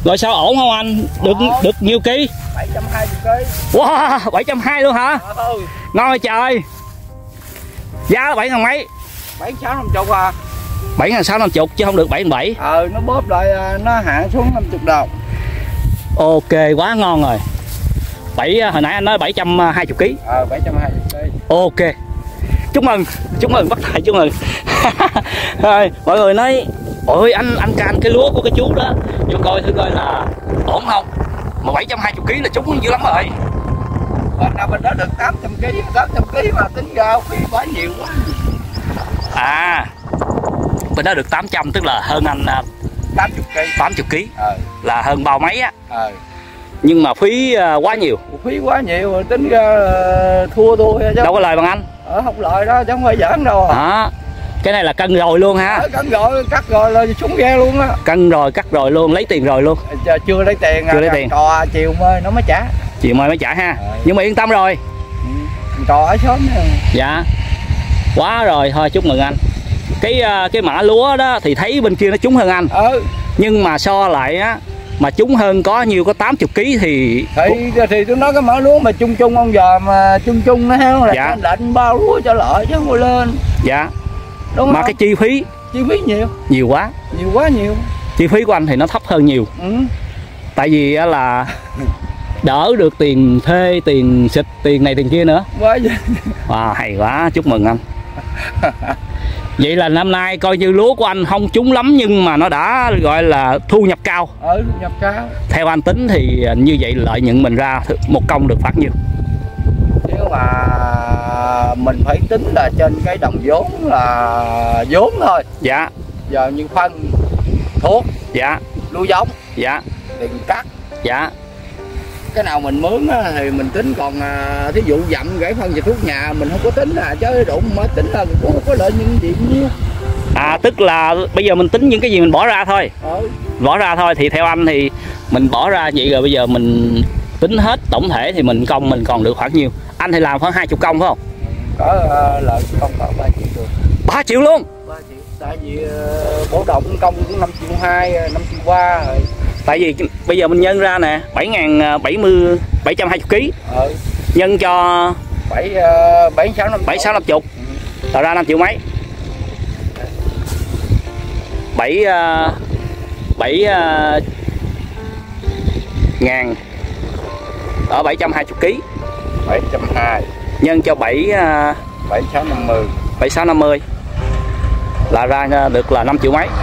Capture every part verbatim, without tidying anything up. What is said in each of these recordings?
Rồi sao ổn không anh? Được ổn. Được nhiêu ký? bảy trăm hai mươi ký. Wow, bảy trăm hai mươi luôn hả? Ừ. Ngon rồi trời. Giá bảy ngàn mấy? bảy sáu năm chục à. bảy ngàn sáu năm chục chứ không được bảy ngàn bảy. Ờ nó bóp lại nó hạ xuống năm mươi đồng. Ok quá ngon rồi. Bảy hồi nãy anh nói bảy trăm hai mươi ký. Ờ bảy trăm hai mươi ký. Ok. Chúc mừng, chúc mừng bắt thầy chúc mừng. Rồi, mọi người nói ôi anh anh can cái lúa của cái chú đó, vô coi thử coi là ổn không. Mà bảy trăm hai mươi ký là trúng dữ lắm rồi. Bên nào bên đó được tám trăm ký, tám trăm ký mà tính ra phí quá nhiều quá. À. Bên đó được tám trăm tức là hơn anh tám mươi ký. tám mươi ký. Ờ. Là hơn bao mấy á. Ờ. Nhưng mà phí quá nhiều. Phí quá nhiều rồi tính ra thua tôi chứ. Đâu có lời bằng anh. Ờ không lời đó chứ không phải giỡn đâu à. Đó. Cái này là cân rồi luôn ha. Ờ, cân rồi, cắt rồi là xuống ghe luôn á. Cân rồi, cắt rồi luôn, lấy tiền rồi luôn. Chưa, chưa lấy tiền. Chưa lấy tiền. Cò chiều mới nó mới trả. Chiều mai mới trả ha. Ờ. Nhưng mà yên tâm rồi. Ừ. Cò ở sớm nữa. Dạ. Quá rồi, thôi chúc mừng anh. Cái cái mã lúa đó thì thấy bên kia nó trúng hơn anh. Ừ. Nhưng mà so lại á mà trúng hơn có nhiêu có tám mươi ký thì thì thì tôi nói cái mã lúa mà chung chung ông giờ mà chung chung nó heo là dạ. Lệnh bao lúa cho lợi chứ không có lên. Dạ. Đúng mà không? Cái chi phí chi phí nhiều nhiều quá nhiều quá nhiều chi phí của anh thì nó thấp hơn nhiều. Ừ. Tại vì là đỡ được tiền thuê, tiền xịt, tiền này tiền kia nữa. Quá vậy. Wow, hay quá, chúc mừng anh. Vậy là năm nay coi như lúa của anh không trúng lắm nhưng mà nó đã gọi là thu nhập cao. Ừ, thu nhập cao. Theo anh tính thì như vậy lợi nhuận mình ra một công được phát nhiêu? Nếu mà mình phải tính là trên cái đồng vốn là vốn thôi. Dạ. Giờ như phân, thuốc, dạ, nuôi giống, dạ, tiền cắt. Dạ. Cái nào mình mướn á, thì mình tính, còn à, thí dụ dặm gãy phân và thuốc nhà mình không có tính à, chứ đụng mới tính là cũng không có lợi nhuận gì nhiêu. À tức là bây giờ mình tính những cái gì mình bỏ ra thôi. Ừ. Bỏ ra thôi thì theo anh thì mình bỏ ra vậy rồi bây giờ mình tính hết tổng thể thì mình công mình còn được khoảng nhiêu? Anh thì làm khoảng hai chục công phải không? Có uh, lợi công khoảng ba triệu được. ba triệu luôn? ba triệu. Tại vì uh, bổ động công cũng năm triệu hai, năm triệu ba rồi. Tại vì bây giờ mình nhân ra nè, bảy ngàn bảy mươi, bảy trăm hai mươi ký. Ừ. Nhân cho bảy bảy sáu năm bảy sáu năm chục. Tạo ra năm triệu mấy. bảy bảy ngàn ở bảy trăm hai mươi ký. bảy trăm hai mươi nhân cho bảy bảy sáu năm mươi. bảy sáu năm mươi là ra được là năm triệu mấy.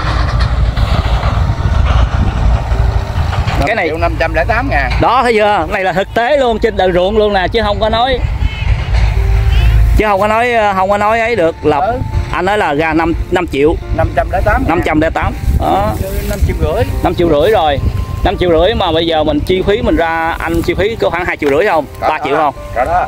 Cái này năm trăm lẻ tám ngàn. Đó thấy chưa? Cái này là thực tế luôn trên đời ruộng luôn nè, chứ không có nói chứ không có nói không có nói ấy được lọc. Ừ. Anh nói là ra năm năm triệu. năm trăm lẻ tám. năm trăm lẻ tám. Đó. năm triệu rưỡi. năm triệu rưỡi rồi. năm triệu rưỡi mà bây giờ mình chi phí mình ra anh chi phí có khoảng hai triệu rưỡi không? ba triệu không? Đó đó.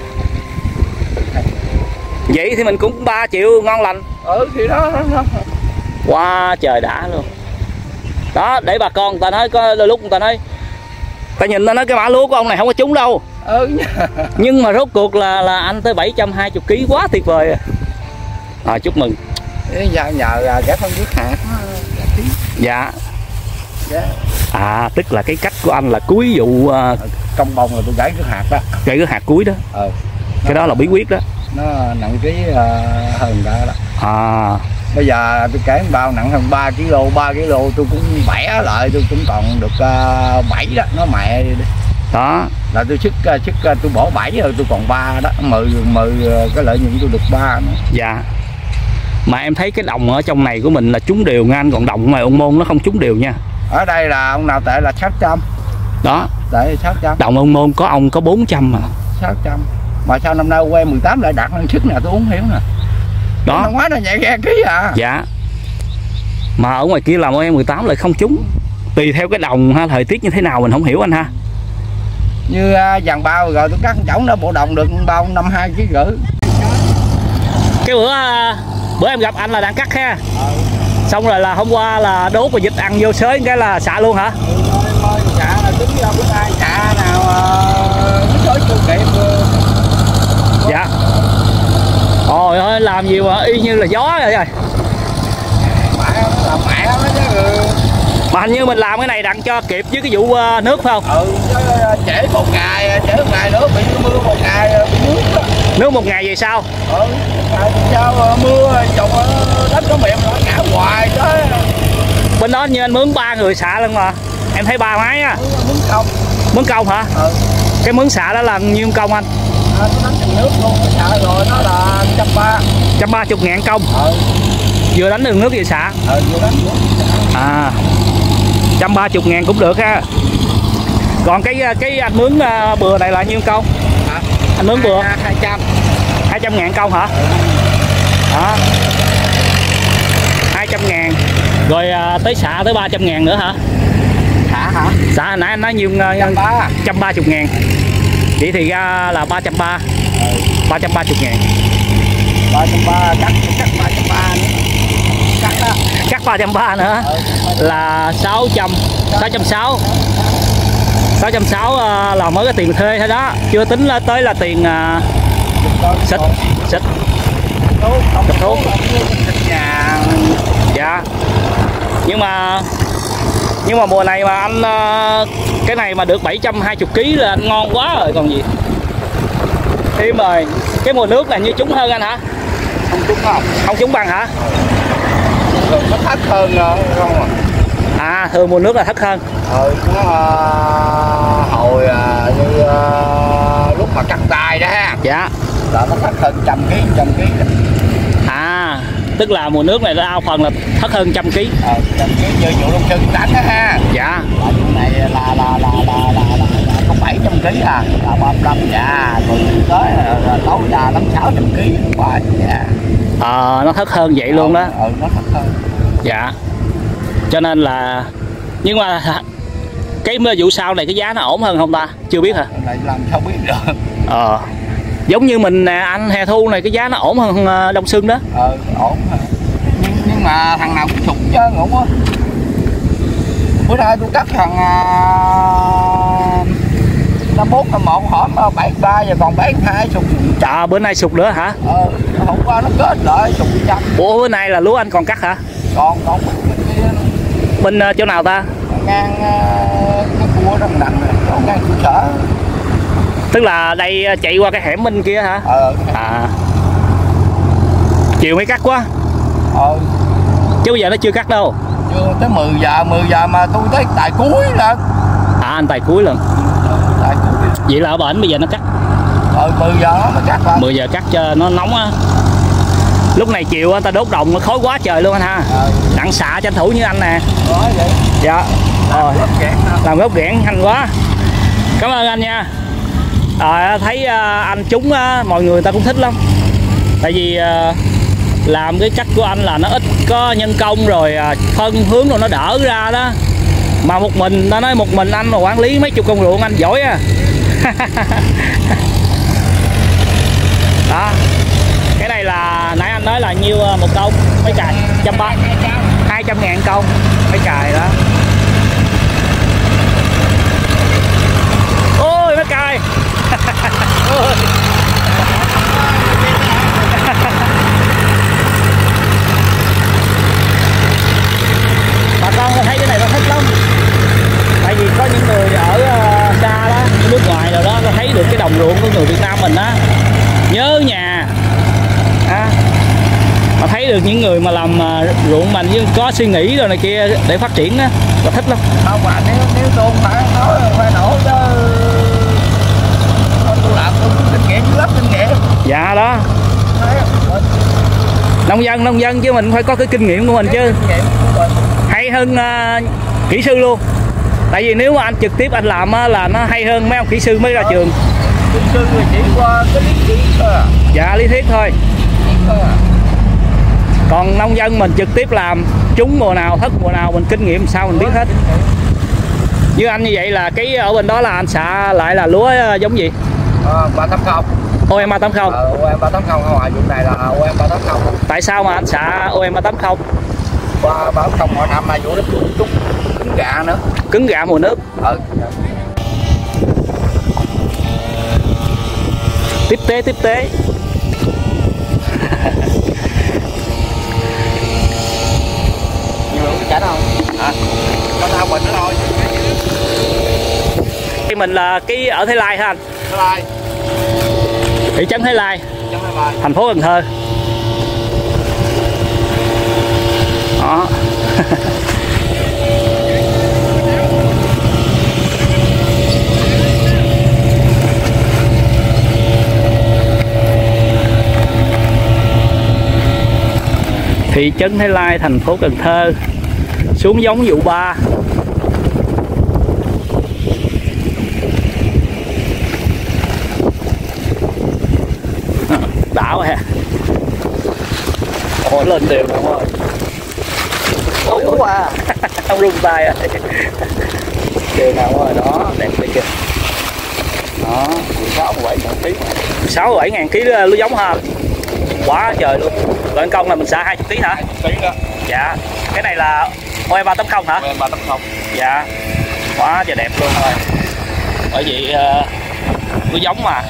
Vậy thì mình cũng ba triệu ngon lành. Ừ thì đó, đó, đó. Quá trời đã luôn. Đó, để bà con người ta nói có đôi lúc người ta nói ta nhìn ta nói cái mã lúa của ông này không có trúng đâu. Ừ. Nhưng mà rốt cuộc là là anh tới bảy trăm hai mươi ký quá tuyệt vời. À, chúc mừng. Nhờ nhờ gãy phân nước hạt. Dạ. Dạ. À tức là cái cách của anh là cuối vụ uh... công bông là tôi gãy nước hạt đó. Gãy nước hạt cuối đó. Ừ. Cái đó là bí quyết đó. Nó nặng ký uh, hơn cả đó. À. Bây giờ tôi kể bao nặng hơn ba ki lô, ba ki lô tôi cũng bẻ lại, tôi cũng còn được uh, bảy đó, nó mẹ đi. Đó. Là tôi sức sức tôi bỏ bảy rồi tôi còn ba đó, mười mười cái lợi nhuận tôi được ba nữa. Dạ. Mà em thấy cái đồng ở trong này của mình là trúng đều nha anh, còn đồng ngoài Ôn Môn nó không trúng đều nha. Ở đây là ông nào tệ là sáu trăm. Đó. Tệ sáu trăm. Đồng Ôn Môn có ông có bốn trăm mà. sáu trăm. Mà sao năm nay que mười tám lại đạt hơn sức nè, tôi không hiểu nè. Đó. Năm ngoái nó nhẹ ghe ký à. Dạ. Mà ở ngoài kia làm que mười tám lại không trúng. Tùy theo cái đồng ha, thời tiết như thế nào mình không hiểu anh ha. Như uh, vàng bao rồi tôi cắt chổng nó bộ đồng được bao năm hai ký rưỡi. Cái bữa bữa em gặp anh là đang cắt ha. Ừ. Xong rồi là hôm qua là đốt và dịch ăn vô xới cái là xạ luôn hả? Ừ, thôi, thôi, xạ là tính ra biết ai xạ nào uh, nó tôi kịp. Uh, dạ. Ôi ơi làm gì mà y như là gió rồi rồi. Mẹ nó làm mẹ nó chứ. Mà hình như mình làm cái này đặng cho kịp với cái vụ uh, nước phải không? Ừ, trễ một ngày, trễ một ngày nữa bị mưa một ngày bị nước đó. Nước một ngày về sao? Ừ, ngày sao mưa trồng đất nó mềm nó ngã hoài đó. Bên đó như anh mướn ba người xạ luôn mà. Em thấy ba máy á. Mướn công. Mướn công hả? Ừ. Cái mướn xạ đó là nhiêu công anh? À, nó đánh đường nước luôn, xạ rồi nó là trăm ba. Trăm ba chục ngàn công. Ừ. Vừa đánh đường nước vừa xạ. Ừ, vừa đánh nước. À, trăm ba chục ngàn cũng được ha. Còn cái cái anh mướn uh, bừa này là nhiêu công? Hả? Anh mướn bừa hai trăm. Hai trăm ngàn công hả? Ừ. Đó. Hai trăm ngàn. Rồi uh, tới xạ tới ba trăm ngàn nữa hả? Xạ hả? Xạ hồi nãy anh nói nhiêu? Trăm ba chục ngàn. Vậy thì ra là ba trăm ba. Ba trăm ba chục ngàn. Ba trăm ba cắt cắt ba trăm ba nữa. Cắt đó. Cắt ba trăm ba nữa. Ừ. Là sáu trăm. Sáu trăm sáu. Sáu trăm sáu là mới cái tiền thuê thôi đó. Chưa tính là tới là tiền uh, xịt. Xịt. Xịt thuốc. Nhà. Dạ. Nhưng mà Nhưng mà mùa này mà anh uh, cái này mà được bảy trăm hai mươi ký là anh ngon quá rồi còn gì. Thêm rồi. Cái mùa nước này như trúng hơn anh hả? Không trúng không? Không trúng bằng hả? Thường nó thấp hơn không à? À, thường mùa nước là thấp hơn. Ừ, nó uh, hồi uh, như uh, lúc mà cắt tài đó ha. Dạ. Là nó thấp hơn trăm ký, trăm ký. À, tức là mùa nước này đa phần là thấp hơn trăm ký. Ờ, trăm ký như vụ đông sưng đánh đó ha. Dạ. Là vụ này là là là là là, là, là có bảy trăm ký à, là ba mươi lăm dạ, rồi tới là tối là năm sáu trăm ký qua dạ. Ờ, nó thấp hơn vậy luôn đó. Ừ, nó thấp hơn. Dạ. Cho nên là nhưng mà cái vụ sau này cái giá nó ổn hơn không ta? Chưa biết hả? Này làm sao biết được. Ờ. Giống như mình nè, anh hè thu này cái giá nó ổn hơn đông xuân đó. Ờ, ổn hơn. Nhưng, nhưng mà thằng nào cũng sụt chứ ngủ á. Bữa nay tôi cắt thằng năm mốt năm một hỏi bảy ba giờ còn bảy hai sụt. À, bữa nay sụt nữa hả? Ờ, hôm qua nó kết lại sụt trăm. Ủa, bữa nay là lúa anh còn cắt hả? Còn còn bên uh, chỗ nào ta? Ngang uh, cái cua đó nặng rồi, ngang trụ sở. Tức là đây chạy qua cái hẻm bên kia hả? Ờ. À. Chiều mới cắt quá. Ờ. Chứ bây giờ nó chưa cắt đâu. Chưa tới mười giờ, mười giờ mà tôi tới tại cuối lần. À, anh tài cuối lần. Tại cuối. Vậy là ở bển bây giờ nó cắt. Ờ, mười giờ nó mà cắt lên. mười giờ cắt cho nó nóng á. Lúc này chiều anh ta đốt đồng nó khói quá trời luôn anh ha. Ờ. Đặng xạ tranh thủ như anh nè. Đó vậy. Dạ. Rồi. Làm gốc ghẹn nhanh quá. Cảm ơn anh nha. À, thấy uh, anh trúng uh, mọi người ta cũng thích lắm. Tại vì uh, làm cái cách của anh là nó ít có nhân công rồi uh, phân hướng rồi nó đỡ ra đó. Mà một mình, ta nói một mình anh mà quản lý mấy chục công ruộng anh giỏi à. Đó. Cái này là nãy anh nói là nhiêu một công mấy cài? Trăm ba, hai trăm ngàn công mấy cài đó. Ôi mấy cài. Bà con thấy cái này nó thích lắm. Tại vì có những người ở uh, xa đó, nước ngoài rồi đó, có thấy được cái đồng ruộng của người Việt Nam mình á, nhớ nhà à, mà thấy được những người mà làm uh, ruộng mình với có suy nghĩ rồi này kia để phát triển á, là thích lắm. Không mà nếu nếu tôi phải nói phải nổ chứ tôi làm tôi có kinh nghiệm lắm kinh nghiệm. Dạ đó. Nông dân nông dân chứ mình phải có cái kinh nghiệm của mình chứ. Hay hơn uh, kỹ sư luôn. Tại vì nếu mà anh trực tiếp anh làm á, là nó hay hơn mấy ông kỹ sư mới ra trường. Kỹ sư chỉ qua cái lý thuyết thôi à. Dạ lý thuyết thôi. Còn nông dân mình trực tiếp làm, trúng mùa nào thất mùa nào mình kinh nghiệm sao mình biết hết. Như anh như vậy là cái ở bên đó là anh xạ lại là lúa giống gì? Ờ, ba tám không. O M ba tám không. Ờ, O M ba tám không không à, vụ này là O M ba tám không. Tại sao mà anh xạ O M ba tám không? Ba tám không mỗi năm mà vụ nó trúng trúng cứng gà nữa. Cứng gà mùa nước. Ừ. Tiếp tế tiếp tế. Nhiều lúa chả đâu. Hả? Có tao mình nữa thôi. Cái mình là cái ở Thái Lai hả anh? Thái Lai. Thị trấn Thái Lai. Thái Lai. Thành phố Cần Thơ. Đó. Thị trấn Thái Lai, thành phố Cần Thơ. Xuống giống vụ ba. Đảo ha. Ồ, lên đều rồi thôi. Ôi quá. Không rung tay rồi. Đều nào rồi đó, đẹp đây kìa. Đó, sáu mươi bảy ngàn ký. sáu mươi bảy ngàn ký lúa giống ha. Quá trời luôn. Lợn công là mình xả hai mươi ký hả? hai mươi ký đó. Dạ. Cái này là O E ba tám không hả? O E ba tám không. Dạ. Quá trời đẹp luôn rồi. Bởi vì uh, lúa giống mà.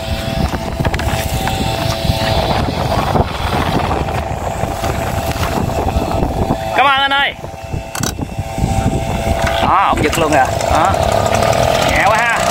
Cảm ơn anh ơi. Đó, ông giật luôn kìa. Đó. Nhẹ quá ha.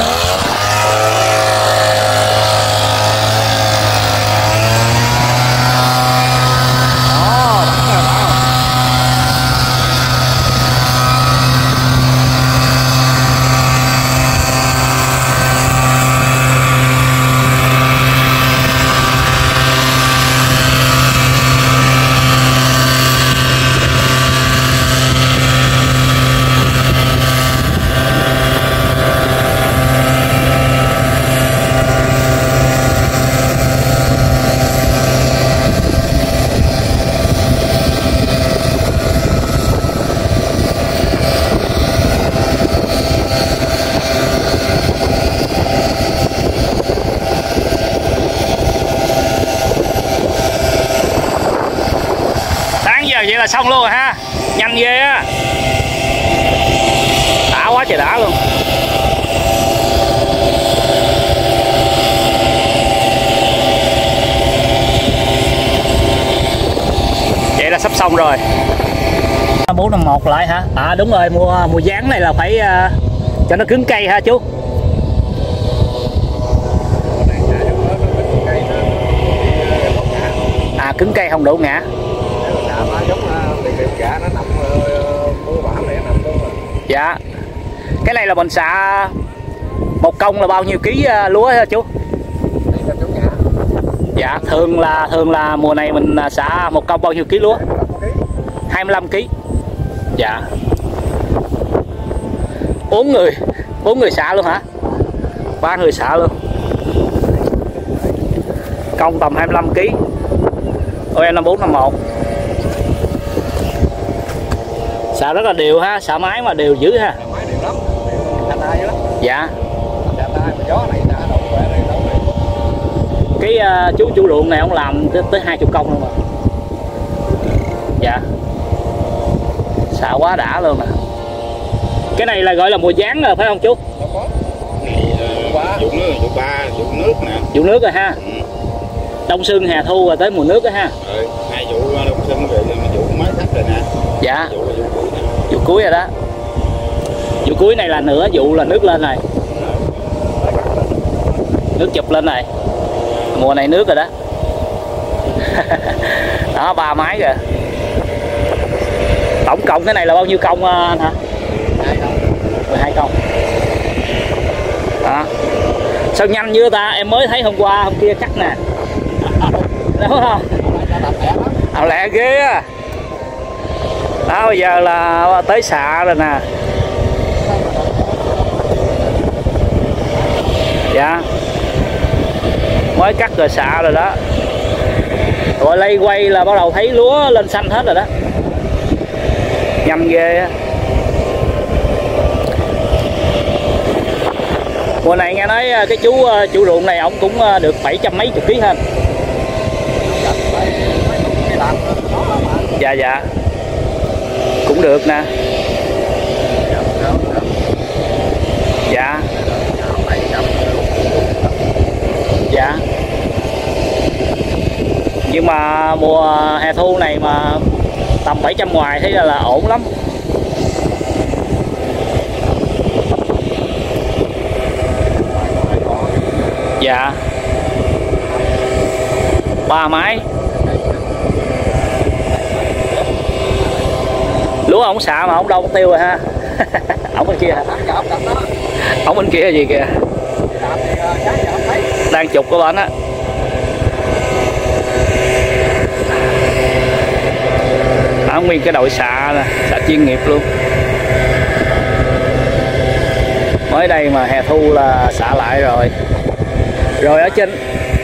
Vậy là xong luôn rồi ha, nhanh ghê á, đã quá trời đã luôn. Vậy là sắp xong rồi. Bốn năm một lại hả? À đúng rồi, mua mùa dán này là phải uh, cho nó cứng cây ha chú. À cứng cây không đổ ngã. Dạ. Cái này là mình xạ một công là bao nhiêu ký lúa hả chú? Dạ, thường là thường là mùa này mình xạ một công bao nhiêu ký lúa? hai mươi lăm ký. Dạ. Bốn người, bốn người xạ luôn hả? Ba người xạ luôn. Công tầm hai mươi lăm ký. O E năm bốn năm một. Xạ rất là đều ha, xạ máy mà đều dữ ha. Máy đều lắm, đều tay lắm. Dạ. Tay mà gió này đã đâu về đây đâu này. Cái uh, chú chủ ruộng này ông làm tới, tới hai chục công luôn mà. Dạ. Xạ quá đã luôn nè. Cái này là gọi là mùa dán rồi phải không chú? Vụ nước, vụ ba, vụ nước nè. Vụ nước rồi ha. Ừ. Đông xuân hè thu rồi tới mùa nước đó ha. Ừ, hai vụ đông xuân rồi vụ mới thấp rồi nè. Dạ. Vụ, vụ cuối nè. Vụ cuối rồi đó. Vụ cuối này là nửa vụ là nước lên này. Nước chụp lên này. Mùa này nước rồi đó. Đó ba máy rồi. Tổng cộng cái này là bao nhiêu công anh hả? hai công. mười hai công. Đó. Sao nhanh như ta, em mới thấy hôm qua hôm kia cắt nè. Đúng không? Ảo lẹ ghê á. Đó bây giờ là tới xạ rồi nè. Dạ. Mới cắt rồi xạ rồi đó. Rồi lây quay là bắt đầu thấy lúa lên xanh hết rồi đó. Nhanh ghê á. Mùa này nghe nói cái chú chủ ruộng này ông cũng được bảy trăm mấy chục ký hơn. Dạ dạ. Cũng được nè. Dạ. Dạ. Nhưng mà mùa hè thu này mà tầm bảy trăm ngoài thấy là, là ổn lắm. Dạ. Ba máy. Lúa ổng xạ mà ổng đâu mất tiêu rồi ha. Ổng bên kia hả? Ổng bên kia gì kìa? Đang chụp của bạn á. Đó, nguyên cái đội xạ nè, xạ chuyên nghiệp luôn. Mới đây mà hè thu là xạ lại rồi. Rồi ở trên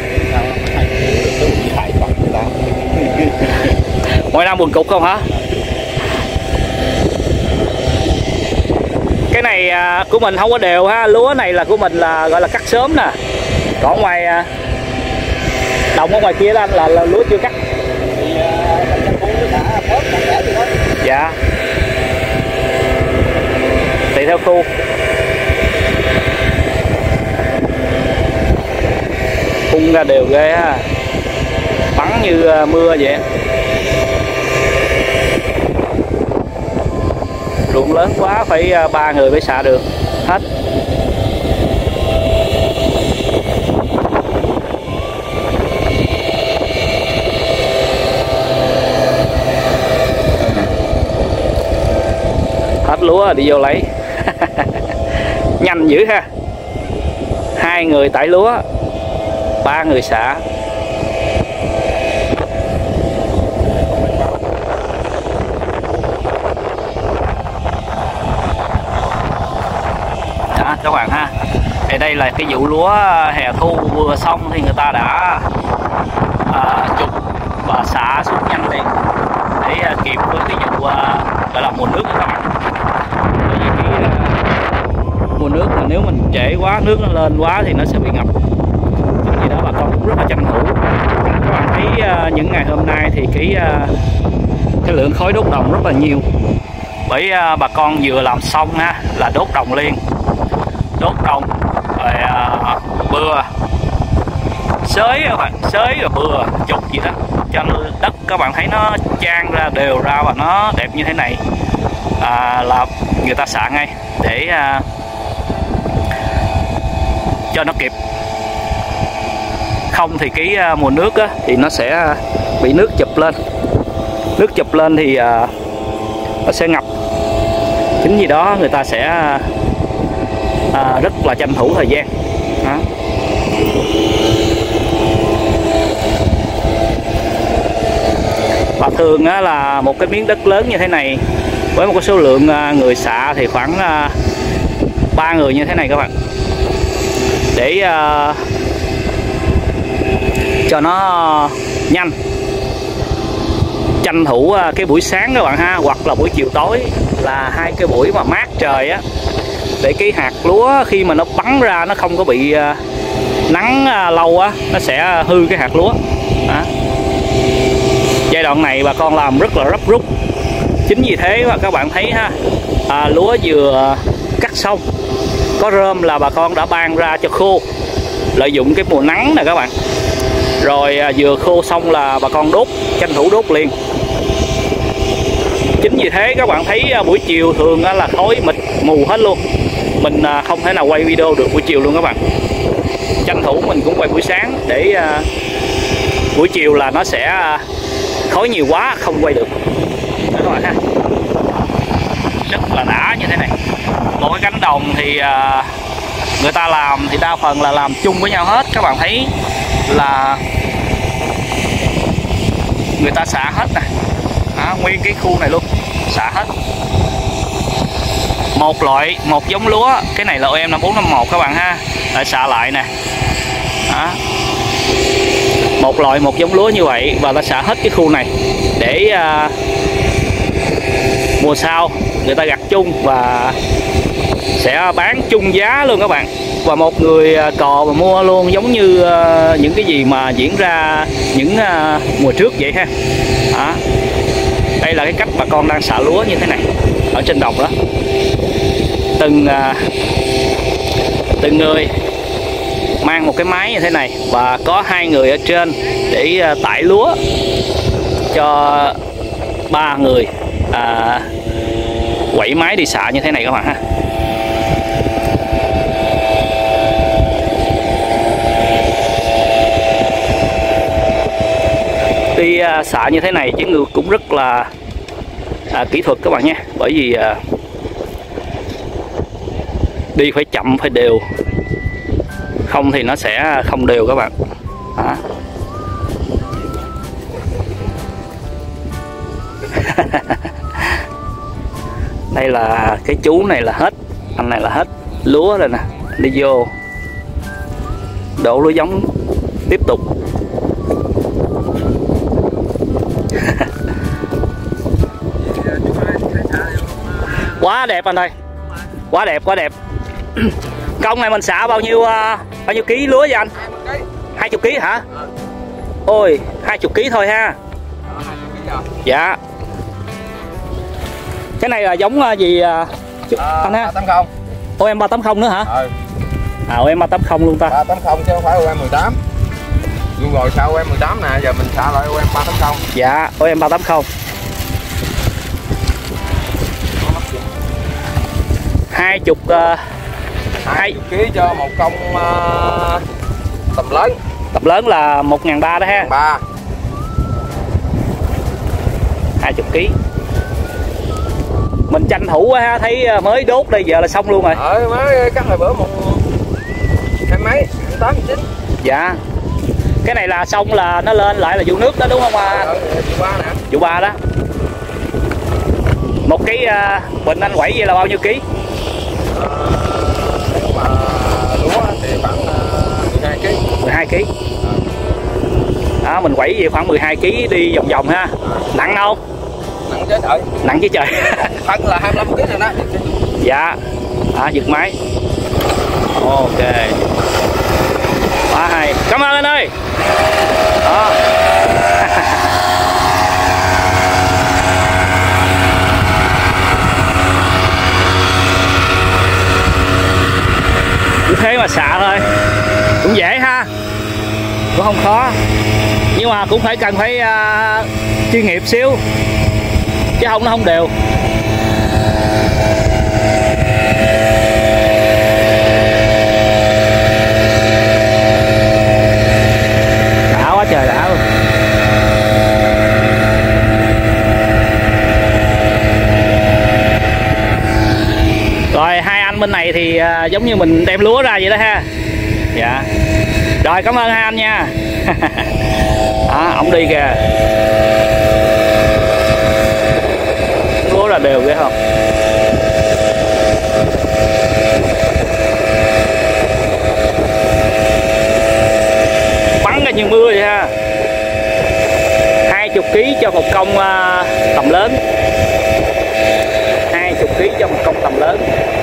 mỗi năm buồn cục không hả? Cái này à, của mình không có đều ha. Lúa này là của mình là gọi là cắt sớm nè. Còn ngoài à, đồng ở ngoài kia đó anh là, là lúa chưa cắt. Dạ. Tùy theo khu. Phun ra đều ghê ha. Bắn như mưa vậy. Ruộng lớn quá phải ba người mới xạ được hết. Hết lúa đi vô lấy. Nhanh dữ ha. Hai người tải lúa, ba người xạ. Đó, các bạn ha. Thì đây là cái vụ lúa hè thu vừa xong thì người ta đã à, chụp và xạ xuống nhanh liền để à, kịp với cái vụ à, gọi là mùa nước các bạn. Bởi vì cái à, mùa nước mà nếu mình trễ quá, nước nó lên quá thì nó sẽ bị ngập. Vì đó bà con cũng rất là tranh thủ. Các bạn thấy à, những ngày hôm nay thì cái à, cái lượng khói đốt đồng rất là nhiều. Bởi à, bà con vừa làm xong ha là đốt đồng liền. Đốt đồng rồi à, bừa xới các bạn, xới rồi bừa chục gì đó cho đất các bạn thấy nó chan ra đều ra và nó đẹp như thế này à, là người ta xạ ngay để à, cho nó kịp. Không thì cái à, mùa nước á, thì nó sẽ bị nước chụp lên. Nước chụp lên thì à, nó sẽ ngập. Chính vì đó người ta sẽ à, rất là tranh thủ thời gian đó. Và thường á, là một cái miếng đất lớn như thế này với một cái số lượng à, người xạ thì khoảng à, ba người như thế này các bạn, để à, cho nó nhanh, tranh thủ à, cái buổi sáng các bạn ha, hoặc là buổi chiều tối là hai cái buổi mà mát trời á, để cái hạt lúa khi mà nó bắn ra nó không có bị uh, nắng uh, lâu á, nó sẽ hư cái hạt lúa đó. Giai đoạn này bà con làm rất là gấp rút. Chính vì thế mà các bạn thấy ha, à, lúa vừa cắt xong có rơm là bà con đã ban ra cho khô, lợi dụng cái mùa nắng nè các bạn. Rồi à, vừa khô xong là bà con đốt, tranh thủ đốt liền. Chính vì thế các bạn thấy buổi chiều thường là khói mịt mù hết luôn. Mình không thể nào quay video được buổi chiều luôn các bạn. Tranh thủ mình cũng quay buổi sáng để uh, buổi chiều là nó sẽ uh, khói nhiều quá không quay được. Đó các bạn ha. Rất là đã như thế này. Một cái cánh đồng thì uh, người ta làm thì đa phần là làm chung với nhau hết. Các bạn thấy là người ta xả hết nè. Đó, nguyên cái khu này luôn xả hết. Một loại, một giống lúa, cái này là O M năm bốn năm một các bạn ha, lại xạ lại nè. Đó. Một loại, một giống lúa như vậy và ta xả hết cái khu này để uh, mùa sau người ta gặt chung và sẽ bán chung giá luôn các bạn. Và một người cò mà mua luôn, giống như uh, những cái gì mà diễn ra những uh, mùa trước vậy ha. Đó. Đây là cái cách bà con đang xạ lúa như thế này ở trên đồng đó. Từng uh, từng người mang một cái máy như thế này và có hai người ở trên để uh, tải lúa cho ba người uh, quẩy máy đi xạ như thế này các bạn ha. uh, xạ như thế này Chiến Ngư cũng rất là uh, kỹ thuật các bạn nhé, bởi vì uh, đi phải chậm phải đều, không thì nó sẽ không đều các bạn. Đó. Đây là cái chú này là hết, anh này là hết lúa rồi nè, đi vô đổ lúa giống tiếp tục. Quá đẹp anh ơi, quá đẹp quá đẹp. Công này mình xả bao nhiêu uh, bao nhiêu ký lúa vậy anh? Hai chục ký hả? Ôi, hai chục ký thôi ha. Dạ. Cái này là giống uh, gì uh, à, anh ha? ba tám không. ô em ba tám không nữa hả? Ừ. À, ô em ba tám không luôn ta. ba tám không chứ không phải ô em mười tám. Luôn rồi sao ô em mười tám nè, giờ mình xả lại ô em ba tám không. Dạ, ô em ba tám không. Hai chục uh, hai ký cho một công uh, tầm lớn. Tập lớn là một ngàn ba đó ha. Ba. Hai chục ký. Mình tranh thủ ha, thấy mới đốt đây giờ là xong luôn rồi. Ờ mới cắt hồi bữa một hai mấy, tám chín. Dạ. Cái này là xong là nó lên lại là vụ nước đó đúng không à? Ờ, vụ ba nè. Vụ ba đó. Một cái uh, bình anh quẩy vậy là bao nhiêu ký? Ờ, nếu mà lúa thì khoảng uh, mười hai ký. mười hai ký. Đó, mình quẩy vậy khoảng mười hai ký đi vòng vòng ha. Nặng không? Nặng chết rồi. Nặng chứ trời. Thân là hai mươi lăm ký rồi đó. Dạ. À, giật máy. Ok. Quá hay. Cảm ơn anh ơi. Đó. Cứ thế mà xạ thôi. Cũng dễ ha. Cũng không khó. Nhưng mà cũng phải cần phải uh, chuyên nghiệp xíu. Chứ không nó không đều. Đã quá trời đã luôn. Rồi hai anh bên này thì uh, giống như mình đem lúa ra vậy đó ha. Dạ. Rồi cảm ơn hai anh nha. Đó, ổng đi kìa. Lúa là đều ghê không? Bắn ra như mưa vậy ha. Hai chục ký cho một công uh, tầm lớn. Hai chục ký cho một công tầm lớn.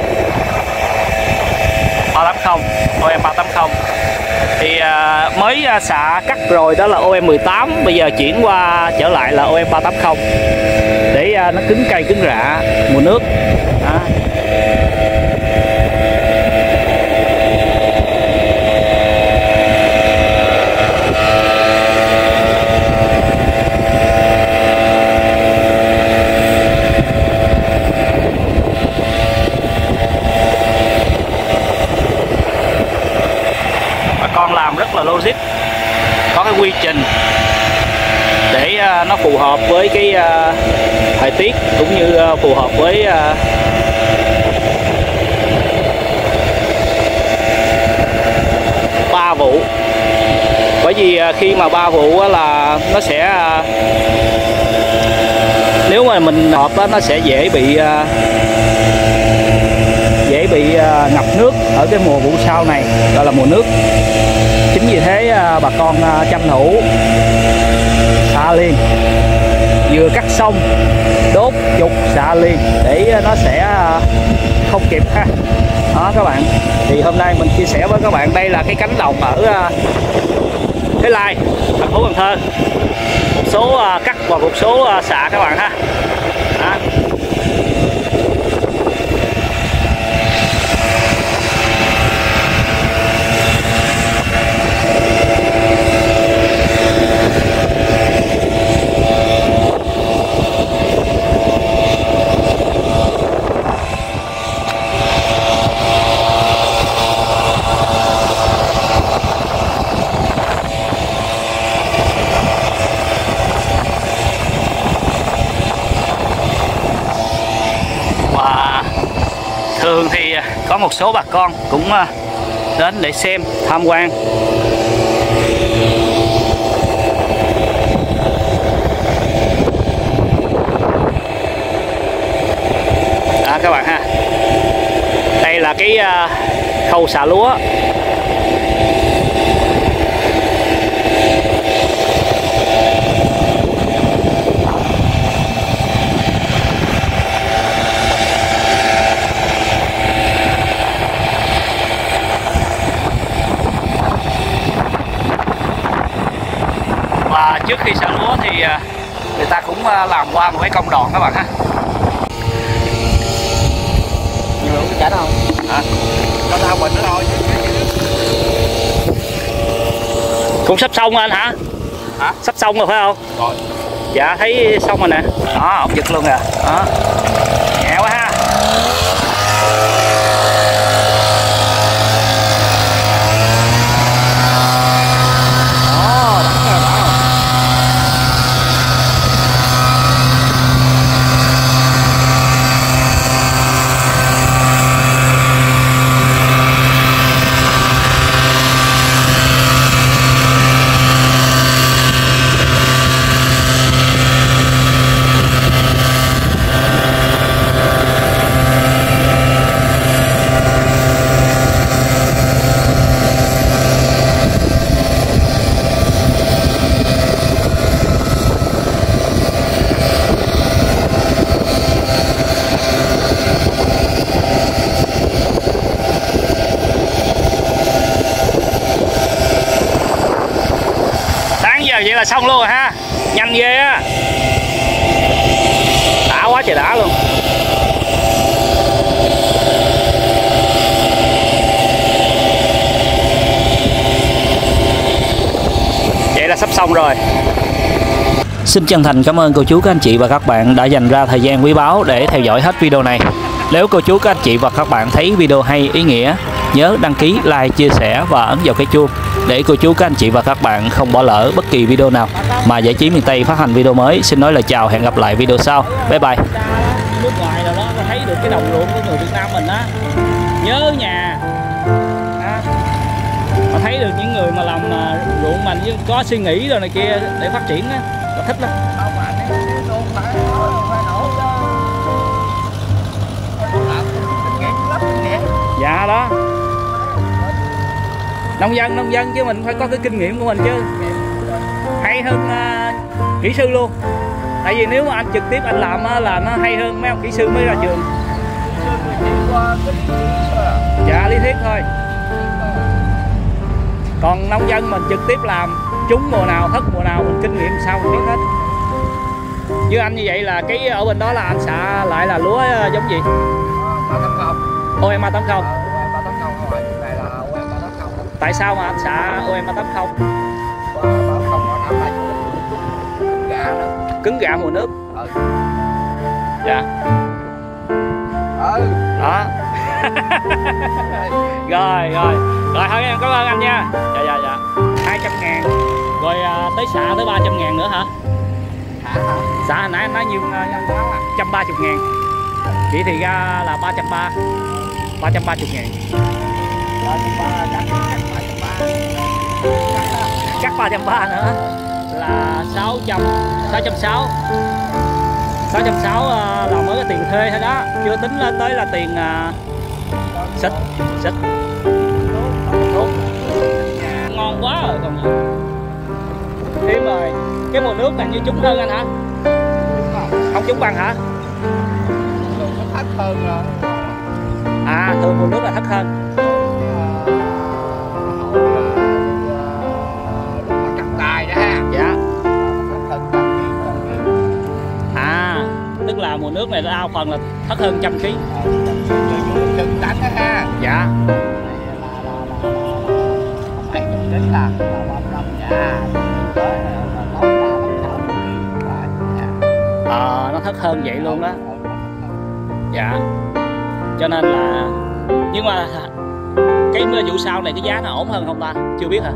ba tám không, ô em ba tám không. Thì uh, mới uh, xạ cắt rồi đó là ô em mười tám, bây giờ chuyển qua trở lại là ô em ba tám không để uh, nó cứng cây cứng rạ mùa nước. Đó. Con làm rất là logic, có cái quy trình để uh, nó phù hợp với cái uh, thời tiết cũng như uh, phù hợp với uh, ba vụ. Bởi vì uh, khi mà ba vụ uh, là nó sẽ uh, nếu mà mình hợp uh, nó sẽ dễ bị uh, dễ bị uh, ngập nước ở cái mùa vụ sau này, gọi là mùa nước. Chính vì thế uh, bà con uh, tranh thủ xạ liền, vừa cắt xong đốt trục xạ liền để uh, nó sẽ uh, không kịp ha. Đó các bạn, thì hôm nay mình chia sẻ với các bạn đây là cái cánh đồng ở uh, Thới Lai, thành phố Cần Thơ. Một số uh, cắt và một số uh, xạ các bạn ha. Đó. có một số bà con cũng đến để xem tham quan. À, các bạn ha, đây là cái uh, khâu xả lúa. Và trước khi xả lúa thì người ta cũng làm qua một cái công đoạn các bạn ha. Nhiều lượng chả đâu hả? Có tao bệnh nữa thôi. Cũng sắp xong rồi anh hả? Hả? Sắp xong rồi phải không? Rồi. Dạ thấy xong rồi nè. Đó, ổng giật luôn à. Đó. Nhẹ quá ha. Vậy là xong luôn rồi ha, nhanh ghê á, đã quá trời đã luôn. Vậy là sắp xong rồi. Xin chân thành cảm ơn cô chú các anh chị và các bạn đã dành ra thời gian quý báu để theo dõi hết video này. Nếu cô chú các anh chị và các bạn thấy video hay, ý nghĩa, nhớ đăng ký, like, chia sẻ và ấn vào cái chuông để cô chú các anh chị và các bạn không bỏ lỡ bất kỳ video nào mà Giải Trí Miền Tây phát hành video mới. Xin nói lời chào, hẹn gặp lại video sau. Bye bye. Nước ngoài nào đó có thấy được cái đồng ruộng của người Việt Nam mình á, nhớ nhà. Mà thấy được những người mà làm ruộng mình có suy nghĩ rồi này kia để phát triển á, là thích lắm. Dạ đó, nông dân nông dân chứ mình phải có cái kinh nghiệm của mình chứ, hay hơn uh, kỹ sư luôn. Tại vì nếu mà anh trực tiếp anh làm uh, là nó hay hơn mấy ông kỹ sư mới ra trường. Dạ lý thuyết thôi, còn nông dân mình trực tiếp làm trúng mùa nào thất mùa nào mình kinh nghiệm sao mình biết hết. Như anh như vậy là cái ở bên đó là anh xạ lại là lúa uh, giống gì? ô em ba tám không. Tại sao mà anh xạ ô em ba tám không? Cứng gạo mùa nước. Ừ. Dạ. Ừ. Đó. Rồi rồi. Rồi thôi em cảm ơn anh nha. Dạ dạ dạ. hai trăm ngàn. Rồi à, tới xạ tới ba trăm ngàn nữa hả? Xạ hả? Xạ hồi nãy anh nói nhiêu? một trăm ba mươi ngàn. Vậy thì ra là ba trăm ba mươi. ba trăm ba mươi ngàn. Cắt ba trăm ba mươi nữa là sáu trăm, sáu trăm sáu mươi. sáu trăm sáu mươi là mới có tiền thuê thôi đó, chưa tính lên tới là tiền uh, xịt xịt thuốc. Ngon quá rồi còn gì. Thêm rồi, cái mùa nước này như trúng hơn anh hả? Không trúng bằng hả? Thấp hơn rồi. À, thường mùa nước là thấp hơn. Cắt tài đó ha. Dạ. À, tức là mùa nước này nó ao phần là thấp hơn trăm ký. Đừng đánh đó ha. Dạ. Hai chục ký là Ờ, nó thấp hơn vậy luôn đó. Dạ. Cho nên là, nhưng mà cái vụ sau này cái giá nó ổn hơn không ta? Chưa biết hả?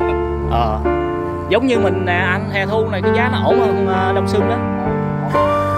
Ờ, giống như mình nè anh, hè thu này cái giá nó ổn hơn Đông Xuân đó.